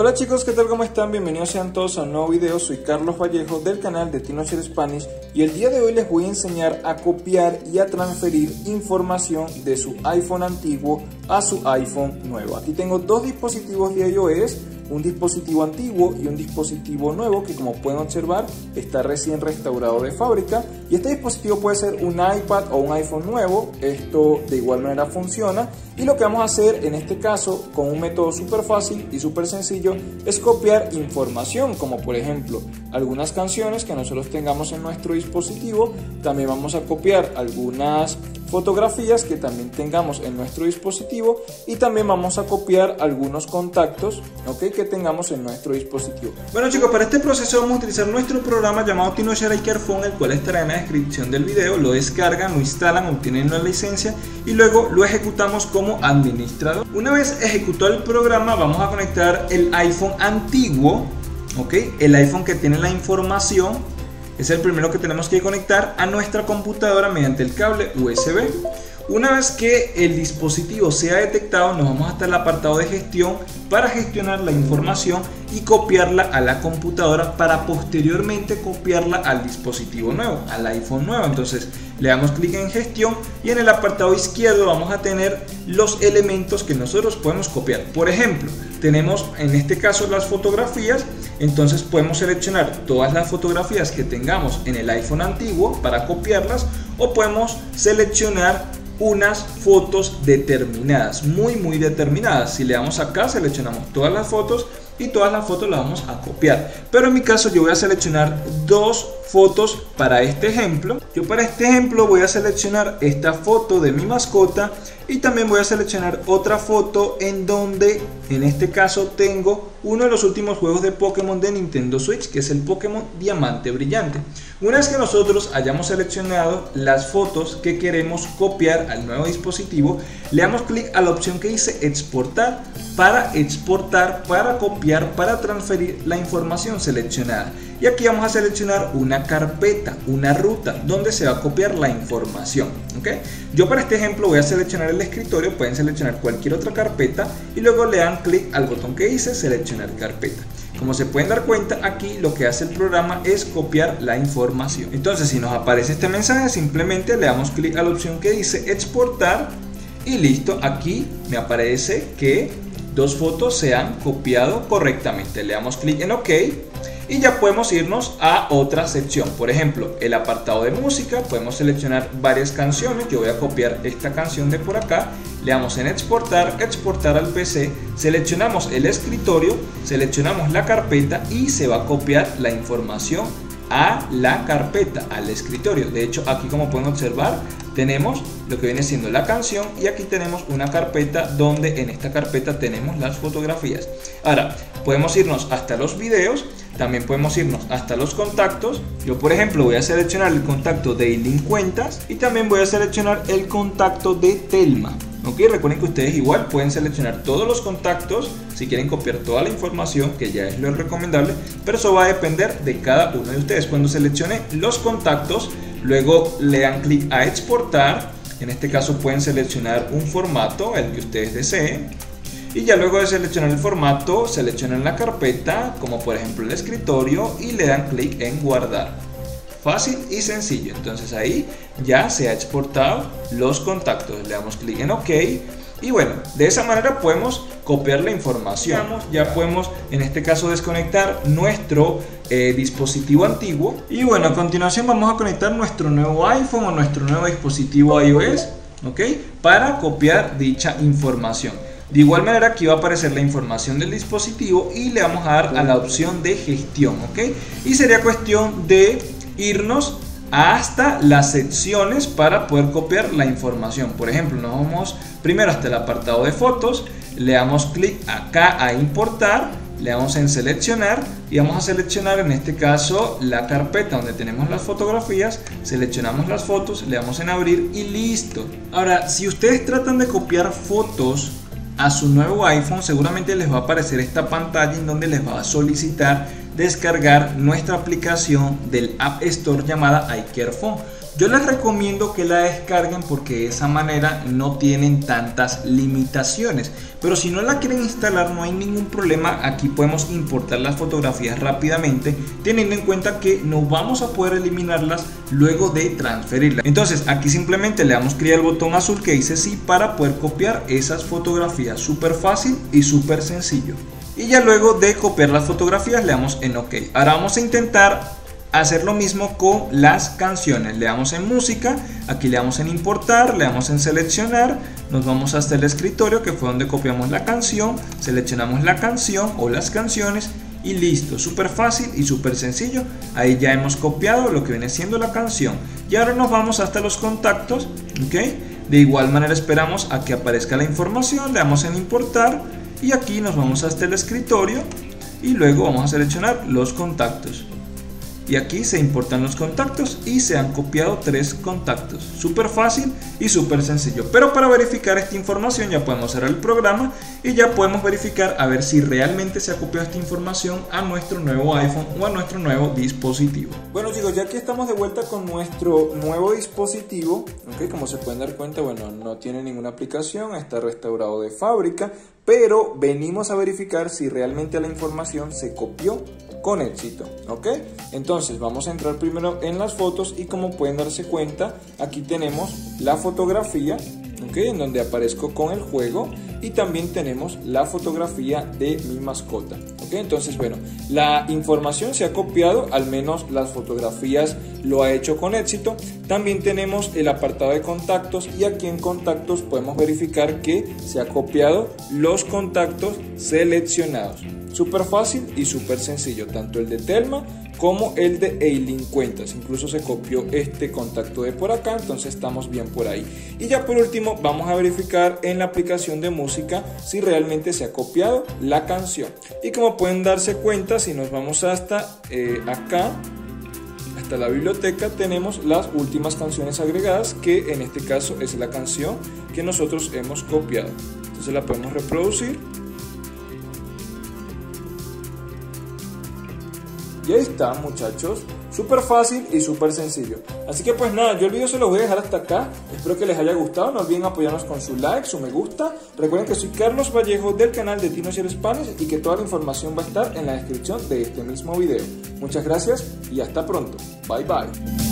Hola chicos, ¿qué tal? ¿Cómo están? Bienvenidos sean todos a un nuevo video. Soy Carlos Vallejo del canal de Tinocher Spanish y el día de hoy les voy a enseñar a copiar y a transferir información de su iPhone antiguo a su iPhone nuevo. Aquí tengo dos dispositivos de iOS, un dispositivo antiguo y un dispositivo nuevo que, como pueden observar, está recién restaurado de fábrica, y este dispositivo puede ser un iPad o un iPhone nuevo. Esto de igual manera funciona, y lo que vamos a hacer en este caso con un método súper fácil y súper sencillo es copiar información, como por ejemplo algunas canciones que nosotros tengamos en nuestro dispositivo. También vamos a copiar algunas fotografías que también tengamos en nuestro dispositivo, y también vamos a copiar algunos contactos, que tengamos en nuestro dispositivo. Bueno chicos, para este proceso vamos a utilizar nuestro programa llamado Tinocher iCareFone, el cual estará en la descripción del video. Lo descargan, lo instalan, obtienen la licencia y luego lo ejecutamos como administrador. Una vez ejecutado el programa, vamos a conectar el iPhone antiguo, el iPhone que tiene la información. Es el primero que tenemos que conectar a nuestra computadora mediante el cable USB. Una vez que el dispositivo sea detectado, nos vamos hasta el apartado de gestión para gestionar la información y copiarla a la computadora para posteriormente copiarla al dispositivo nuevo, al iPhone nuevo. Entonces le damos clic en gestión y en el apartado izquierdo vamos a tener los elementos que nosotros podemos copiar. Por ejemplo, tenemos en este caso las fotografías. Entonces podemos seleccionar todas las fotografías que tengamos en el iPhone antiguo para copiarlas, o podemos seleccionar unas fotos determinadas, muy determinadas. Si le damos acá, seleccionamos todas las fotos y todas las fotos las vamos a copiar. Pero en mi caso yo voy a seleccionar dos fotos para este ejemplo. Yo para este ejemplo voy a seleccionar esta foto de mi mascota, y también voy a seleccionar otra foto en donde en este caso tengo uno de los últimos juegos de Pokémon de Nintendo Switch, que es el Pokémon Diamante Brillante. Una vez que nosotros hayamos seleccionado las fotos que queremos copiar al nuevo dispositivo, le damos clic a la opción que dice exportar, para copiar, para transferir la información seleccionada. Y aquí vamos a seleccionar una carpeta, una ruta donde se va a copiar la información. Yo para este ejemplo voy a seleccionar el escritorio. Pueden seleccionar cualquier otra carpeta y luego le dan clic al botón que dice seleccionar carpeta. Como se pueden dar cuenta, aquí lo que hace el programa es copiar la información. Entonces, si nos aparece este mensaje, simplemente le damos clic a la opción que dice exportar y listo. Aquí me aparece que dos fotos se han copiado correctamente. Le damos clic en OK y ya podemos irnos a otra sección. Por ejemplo, el apartado de música, podemos seleccionar varias canciones. Yo voy a copiar esta canción de por acá. Le damos en exportar, exportar al PC, seleccionamos el escritorio, seleccionamos la carpeta y se va a copiar la información a la carpeta, al escritorio. De hecho, aquí, como pueden observar, tenemos lo que viene siendo la canción, y aquí tenemos una carpeta donde en esta carpeta tenemos las fotografías. Ahora podemos irnos hasta los videos, también podemos irnos hasta los contactos. Yo por ejemplo voy a seleccionar el contacto de Eileen Cuentas y también voy a seleccionar el contacto de Telma. Recuerden que ustedes igual pueden seleccionar todos los contactos si quieren copiar toda la información, que ya es lo recomendable, pero eso va a depender de cada uno de ustedes. Cuando seleccione los contactos, luego le dan clic a exportar. En este caso pueden seleccionar un formato, el que ustedes deseen, y ya luego de seleccionar el formato, seleccionan la carpeta, como por ejemplo el escritorio, y le dan clic en guardar. Fácil y sencillo. Entonces ahí ya se ha exportado los contactos. Le damos clic en OK y bueno, de esa manera podemos copiar la información. Ya podemos en este caso desconectar nuestro dispositivo antiguo, y bueno, a continuación vamos a conectar nuestro nuevo iPhone o nuestro nuevo dispositivo iOS, para copiar dicha información. De igual manera, aquí va a aparecer la información del dispositivo y le vamos a dar a la opción de gestión, y sería cuestión de irnos hasta las secciones para poder copiar la información. Por ejemplo, nos vamos primero hasta el apartado de fotos, le damos clic acá a importar, le damos en seleccionar y vamos a seleccionar en este caso la carpeta donde tenemos las fotografías. Seleccionamos las fotos, le damos en abrir y listo. Ahora, si ustedes tratan de copiar fotos a su nuevo iPhone, seguramente les va a aparecer esta pantalla en donde les va a solicitar descargar nuestra aplicación del App Store llamada iCareFone. Yo les recomiendo que la descarguen porque de esa manera no tienen tantas limitaciones. Pero si no la quieren instalar no hay ningún problema, aquí podemos importar las fotografías rápidamente, teniendo en cuenta que no vamos a poder eliminarlas luego de transferirlas. Entonces aquí simplemente le damos clic al botón azul que dice sí para poder copiar esas fotografías. Súper fácil y súper sencillo. Y ya luego de copiar las fotografías le damos en OK. Ahora vamos a intentar hacer lo mismo con las canciones. Le damos en música, aquí le damos en importar, le damos en seleccionar, nos vamos hasta el escritorio que fue donde copiamos la canción, seleccionamos la canción o las canciones y listo, súper fácil y súper sencillo. Ahí ya hemos copiado lo que viene siendo la canción y ahora nos vamos hasta los contactos, ¿ok? De igual manera esperamos a que aparezca la información, le damos en importar y aquí nos vamos hasta el escritorio y luego vamos a seleccionar los contactos. Y aquí se importan los contactos y se han copiado 3 contactos. Súper fácil y súper sencillo. Pero para verificar esta información ya podemos cerrar el programa y ya podemos verificar a ver si realmente se ha copiado esta información a nuestro nuevo iPhone o a nuestro nuevo dispositivo. Bueno chicos, ya que estamos de vuelta con nuestro nuevo dispositivo, ¿okay? Como se pueden dar cuenta, bueno, no tiene ninguna aplicación, está restaurado de fábrica, pero venimos a verificar si realmente la información se copió con éxito, ¿ok? Entonces vamos a entrar primero en las fotos y como pueden darse cuenta, aquí tenemos la fotografía, ¿ok? En donde aparezco con el juego y también tenemos la fotografía de mi mascota, ¿ok? Entonces, bueno, la información se ha copiado, al menos las fotografías lo ha hecho con éxito. También tenemos el apartado de contactos y aquí en contactos podemos verificar que se ha copiado los contactos seleccionados. Súper fácil y súper sencillo, tanto el de Telma como el de Eileen Cuentas. Incluso se copió este contacto de por acá, entonces estamos bien por ahí. Y ya por último vamos a verificar en la aplicación de música si realmente se ha copiado la canción. Y como pueden darse cuenta, si nos vamos hasta acá, hasta la biblioteca, tenemos las últimas canciones agregadas, que en este caso es la canción que nosotros hemos copiado. Entonces la podemos reproducir. Y ahí está, muchachos, súper fácil y súper sencillo. Así que pues nada, yo el video se los voy a dejar hasta acá. Espero que les haya gustado, no olviden apoyarnos con su like, su me gusta. Recuerden que soy Carlos Vallejo del canal de Teenager Spanish y que toda la información va a estar en la descripción de este mismo video. Muchas gracias y hasta pronto. Bye bye.